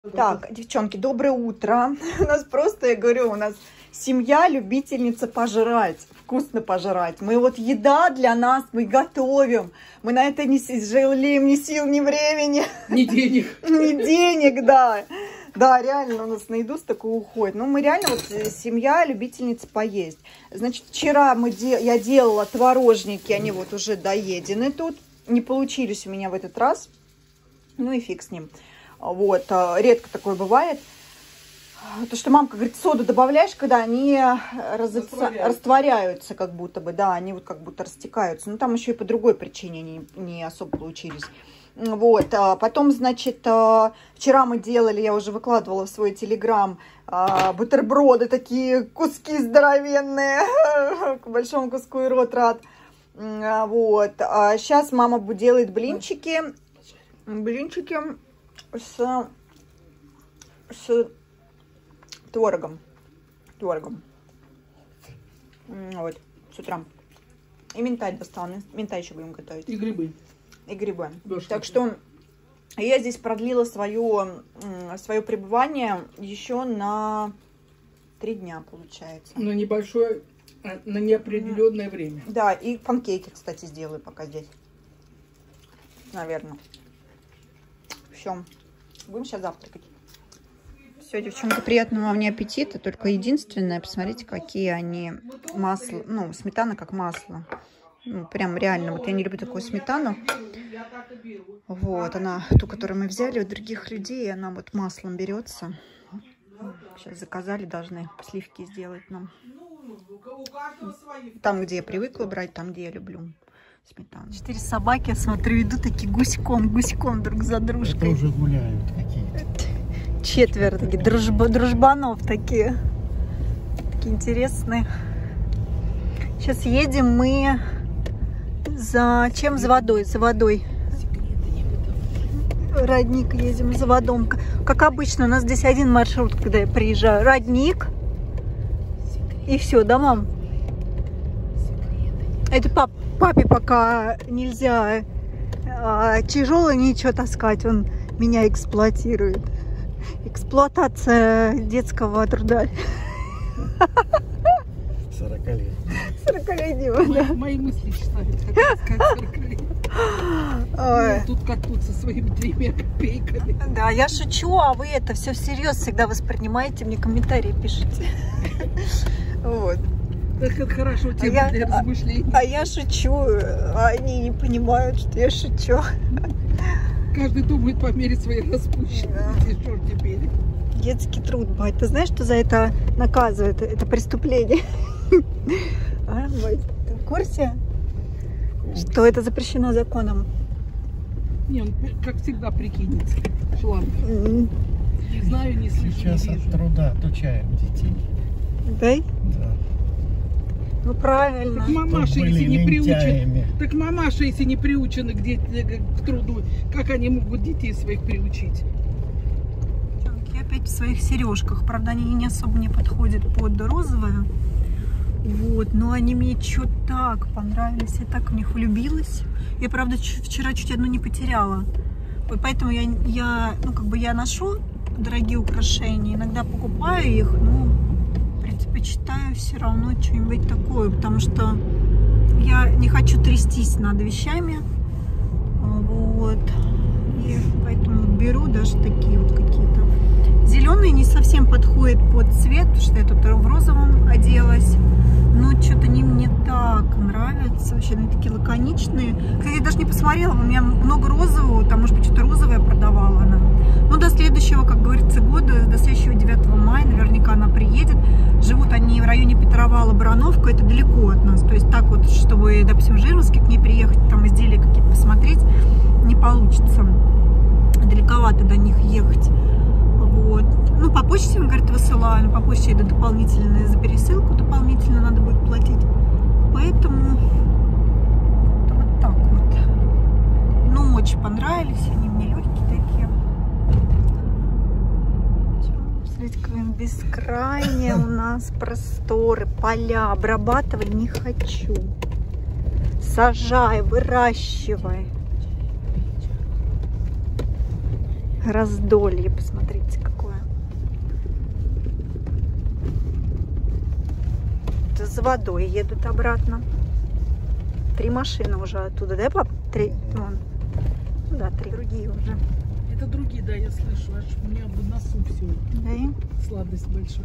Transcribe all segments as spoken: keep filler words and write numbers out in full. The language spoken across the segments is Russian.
Так, девчонки, доброе утро. У нас просто, я говорю, у нас семья любительница пожрать, вкусно пожрать. Мы вот еда для нас, мы готовим. Мы на это не жалеем ни сил, ни времени. Ни денег. Ни денег, да. Да, реально у нас на еду столько уходит. Ну, мы реально вот семья любительница поесть. Значит, вчера мы де... я делала творожники, они вот уже доедены тут. Не получились у меня в этот раз. Ну и фиг с ним. Вот, редко такое бывает. То, что мамка говорит, соду добавляешь, когда они разоца... растворяются. растворяются, как будто бы, да, они вот как будто растекаются. Но там еще и по другой причине они не особо получились. Вот, потом, значит, вчера мы делали, я уже выкладывала в свой телеграм, бутерброды, такие куски здоровенные, к большому куску и рот рад. Вот, а сейчас мама делает блинчики, блинчики с, с творогом, творогом, вот, с утра. И минтай достал, минтай еще будем готовить. И грибы. И грибы. Дождь так что я здесь продлила свое, свое пребывание еще на три дня, получается. На небольшое, на неопределенное mm. время. Да, и панкейки, кстати, сделаю пока здесь. Наверное. Все. Будем сейчас завтракать. Все, девчонки, приятного вам мне аппетита. Только единственное, посмотрите, какие они масло, ну, сметана как масло. Ну, прям реально, вот я не люблю такую сметану. Вот, она, ту, которую мы взяли у других людей, она вот маслом берется. Сейчас заказали, должны сливки сделать нам. Там, где я привыкла брать, там, где я люблю сметану. Четыре собаки, я смотрю, идут такие гуськом, гуськом друг за дружкой. Это уже гуляют какие-то. Четверо такие, дружба, дружбанов такие. Такие интересные. Сейчас едем мы за чем? За водой, за водой. Родник едем за водом. Как обычно, у нас здесь один маршрут, когда я приезжаю. Родник. И все, да, мам? Это пап, папе пока нельзя а, тяжело ничего таскать. Он меня эксплуатирует. Эксплуатация детского труда. сорокалетний. сорокалетнего, да. Мои мысли читают, как сказать, сорокалетний. Ну, тут как тут со своими тремя копейками. Да, я шучу, а вы это все всерьез всегда воспринимаете, мне комментарии пишите. Вот. Так это хорошо, тема для размышлений. А я шучу, а они не понимают, что я шучу. Каждый думает по мере своей распущенности, что ж теперь. Детский труд, бать. Ты знаешь, что за это наказывают? Это преступление. А, бать, ты в курсе? Что это запрещено законом? Не, он, как всегда, прикинется. Шланг. Mm. Не знаю, не слышу, Сейчас не от вижу. труда отучаем детей. Да? Да. Ну правильно. Так мамаша, Чтобы если были не лентяями. приучены, так мамаша, если не приучены к, дет... к труду, как они могут детей своих приучить? Я опять в своих сережках. Правда, они не особо не подходят под розовое. Вот, но они мне что так понравились. Я так в них влюбилась. Я, правда, вчера чуть одну не потеряла. Поэтому я, я, ну, как бы я ношу дорогие украшения. Иногда покупаю их, но предпочитаю все равно что-нибудь такое. Потому что я не хочу трястись над вещами. Вот. И поэтому беру даже такие вот какие-то. Зеленый не совсем подходит под цвет, потому что я тут в розовом оделась. Но что-то они мне так нравятся. Вообще они такие лаконичные. Кстати, я даже не посмотрела, у меня много розового. Там, может быть, что-то розовое продавала она. Но до следующего, как говорится, года, до следующего девятого мая, наверняка она приедет. Живут они в районе Петровала, Барановка. Это далеко от нас. То есть так вот, чтобы, допустим, в Жировске к ней приехать, там изделия какие-то посмотреть, не получится. Далековато до них ехать. Вот. Ну, по почте, он говорит, высылаю, но по почте это дополнительно, за пересылку дополнительно надо будет платить. Поэтому вот так вот. Ну, очень понравились, они мне легкие такие. Смотрите, какие бескрайние у нас просторы, поля. Обрабатывать не хочу. Сажай, выращивай. Раздолье, посмотрите, какое. Это за водой едут обратно. Три машины уже оттуда, да, пап? Три. Вон. Ну да, три другие уже. Это другие, да, я слышу. Аж у меня в носу все. Да? Сладость большая.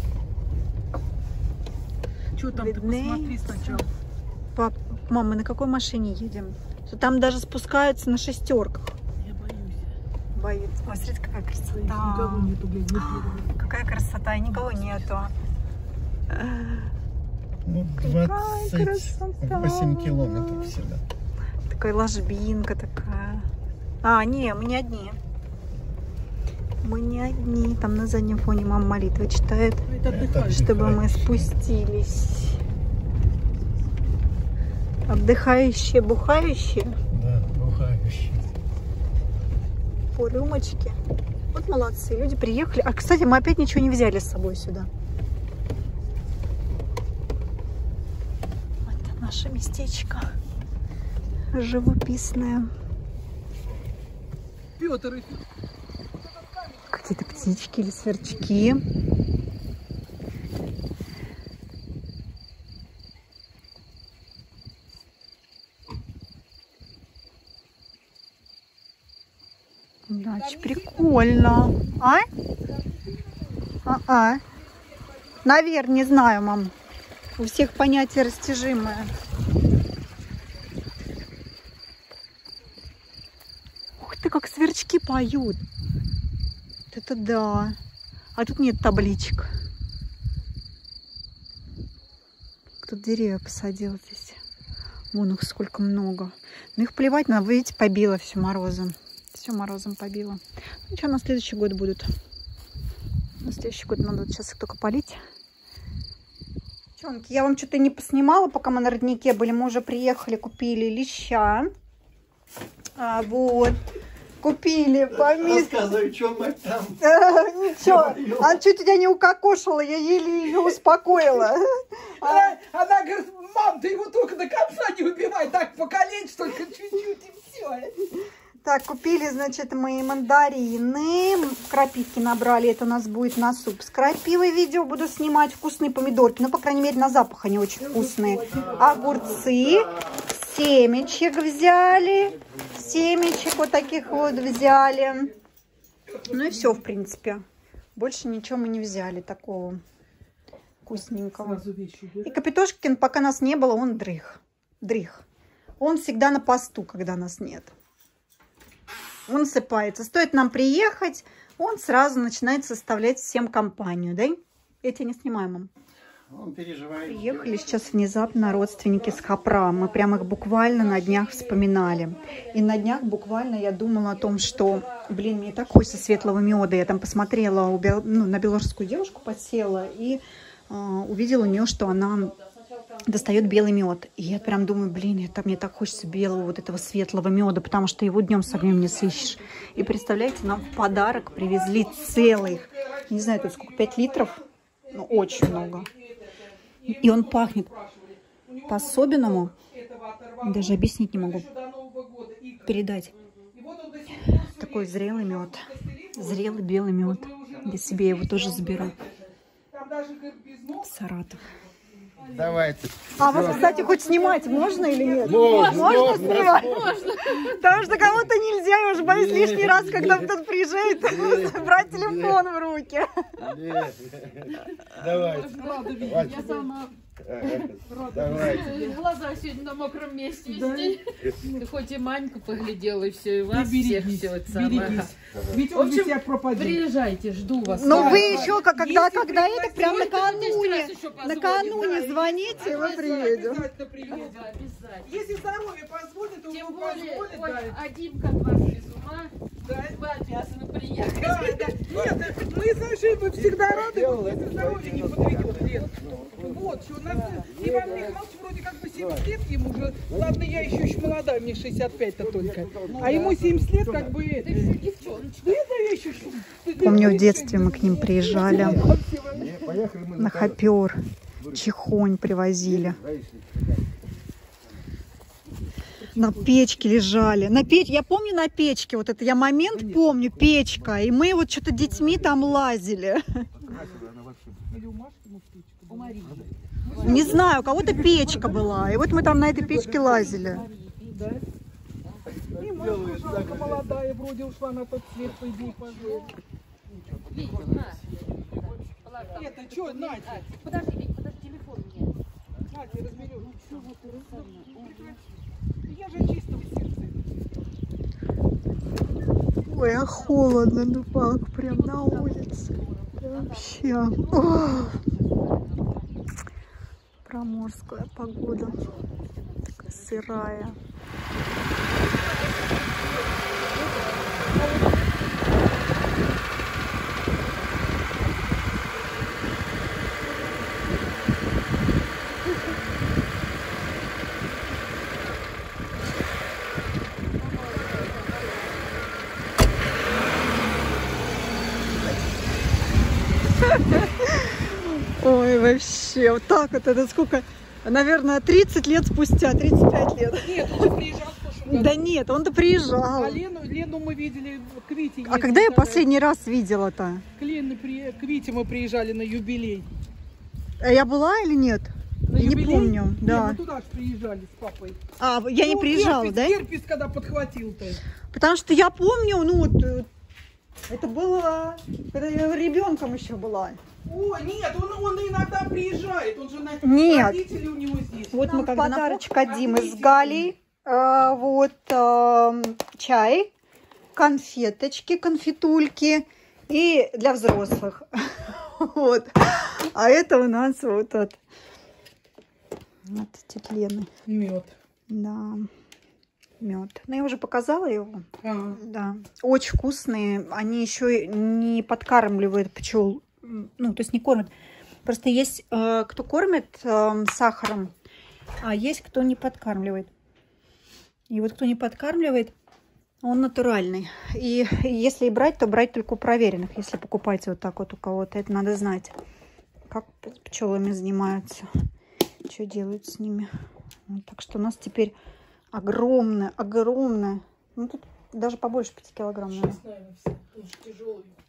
Что там, ты посмотри сначала. Пап, мама, мы на какой машине едем? Что там даже спускаются на шестерках. Я боюсь. Боится. Ой, смотрите, какая красота. Никого нету, блядь, не первого. Какая красота, и никого нету. Ну, двадцать восемь километров всегда. Такая ложбинка такая. А, не, мы не одни. Мы не одни. Там на заднем фоне мама молитвы читает, Это отдыхаешь. чтобы мы спустились. Отдыхающие, бухающие Да, бухающие. по рюмочке. Вот молодцы, люди приехали. А, кстати, мы опять ничего не взяли с собой сюда. Это наше местечко живописное. Пётр, Какие-то птички или сверчки. Да, ч- прикольно. А? А-а. Наверное, не знаю, мам. У всех понятие растяжимое. Ух ты, как сверчки поют. Вот это да. А тут нет табличек. Кто-то деревья посадил здесь. Вон их сколько много. Ну их плевать надо, вы видите, побило все морозом. Все морозом побило. Ну что, на следующий год будут? На следующий год надо сейчас их только полить. Девчонки, я вам что-то не поснимала, пока мы на роднике были. Мы уже приехали, купили леща. А, вот. Купили по миске. Рассказывай, что мы там. Ничего. Она чуть тебя не укокошила, я еле ее успокоила. Она, она говорит, мам, ты его только до конца не убивай, так покалечь только чуть-чуть и все. Так, купили, значит, мы мандарины, крапивки набрали, это у нас будет на суп с крапивой видео, буду снимать вкусные помидорки, ну, по крайней мере, на запах они очень вкусные. Огурцы, семечек взяли, семечек вот таких вот взяли. Ну и все, в принципе. Больше ничего мы не взяли такого вкусненького. И Капитошкин, пока нас не было, он дрых. Дрых. Он всегда на посту, когда нас нет. Он сыпается. Стоит нам приехать, он сразу начинает составлять всем компанию, да? Я тебя не снимаю, мам. Он переживает. Приехали сейчас внезапно родственники с Хопра. Мы прям их буквально на днях вспоминали. И на днях буквально я думала о том, что, блин, мне так хочется светлого меда. Я там посмотрела у, ну, на белорусскую девушку, подсела и э, увидела у нее, что она достает белый мед. И я прям думаю, блин, это, мне так хочется белого вот этого светлого меда, потому что его днем с огнем не сыщешь. И представляете, нам в подарок привезли целых, не знаю, тут сколько, пять литров? Ну, очень много. И он пахнет по-особенному. Даже объяснить не могу. Передать. Такой зрелый мед. Зрелый белый мед. Я себе его тоже заберу. В Саратов. Давайте. А вас, кстати, хоть снимать можно или нет? Можно, Можно можно, снимать? Можно. Потому что кому-то нельзя, я уже боюсь лишний раз, когда кто-то приезжает, брать телефон в руки. Давайте. Я сама Давайте. Глаза сегодня на мокром месте везде. Ты хоть и Маньку поглядела, и все, и вас Ты всех берегись, все это самое. берегись. Ведь В он без общем, тебя пропадет. приезжайте, жду вас. Но Да. вы еще, как- когда, Если когда это, прям пригласите, накануне, раз еще позвоним, накануне да, звоните, и мы приедем. Обязательно приедем. Да, обязательно. Если здоровье позволит, то Тем он более, позволит, ой, да. один как вас без ума, Да. вы обязаны приехать. Да, да. Нет, мы с Ашей всегда рады, если здоровье не подведет. Лен. Вот, что у нас Иван Михайлович вроде как бы семьдесят лет ему уже. Ладно, я еще еще молодая, мне шестьдесят пять-то только. А ему семьдесят лет как бы это. Ты еще девчоночка. Да это я еще... Помню, в детстве мы к ним приезжали Поехали мы на Хопер. Чихонь привозили. На печке лежали. На печ... Я помню на печке, вот это я момент помню, печка. И мы вот что-то детьми там лазили. Или у Машки, может, печка? У Марии. Не знаю, у кого-то печка была. И вот мы там на этой печке лазили. Да? И Машка жалко, молодая, вроде ушла на тот свет, по идее, пожила. Видео, на. Это что, Надя? Подожди, Вить, подожди, телефон мне. Надя, разберем. Я же чистого сердца. Ой, а холодно, ну как, прям на улице. Вообще. Ох. Проморская погода. Такая сырая. Ой, вообще, вот так вот, это сколько, наверное, тридцать лет спустя, тридцать пять лет. Нет, он же приезжал в прошлом году. Да нет, он-то приезжал. А Лену, Лену мы видели к Вите. А когда я последний раз видела-то? К Лене, при- к Вите мы приезжали на юбилей. А я была или нет? На Я не юбилей? помню, Нет, да. мы туда же приезжали с папой. А, я не Ну, приезжала, герпес, да? Герпес когда подхватил-то. Потому что я помню, ну вот, э, это было, когда я ребенком еще была. О, нет, он, он иногда приезжает, он же на Нет. родители у него здесь. Вот мы когда подарочек на- от Димы с Отметили. Галей. А, вот а, чай, конфеточки, конфетульки и для взрослых. Вот. А это у нас вот от, от тети Лены. Мед. Да. Мед. Ну, я уже показала его. А, Да. Очень вкусные. Они еще не подкармливают пчел. Ну, то есть не кормят. Просто есть э, кто кормит э, сахаром, а есть кто не подкармливает. И вот кто не подкармливает, он натуральный. И если и брать, то брать только у проверенных. Если покупаете вот так вот у кого-то, это надо знать, как пчелами занимаются, что делают с ними. Вот, так что у нас теперь огромное, огромное. Ну, тут даже побольше пяти килограмм, наверное. наверное, все. Он же тяжелый.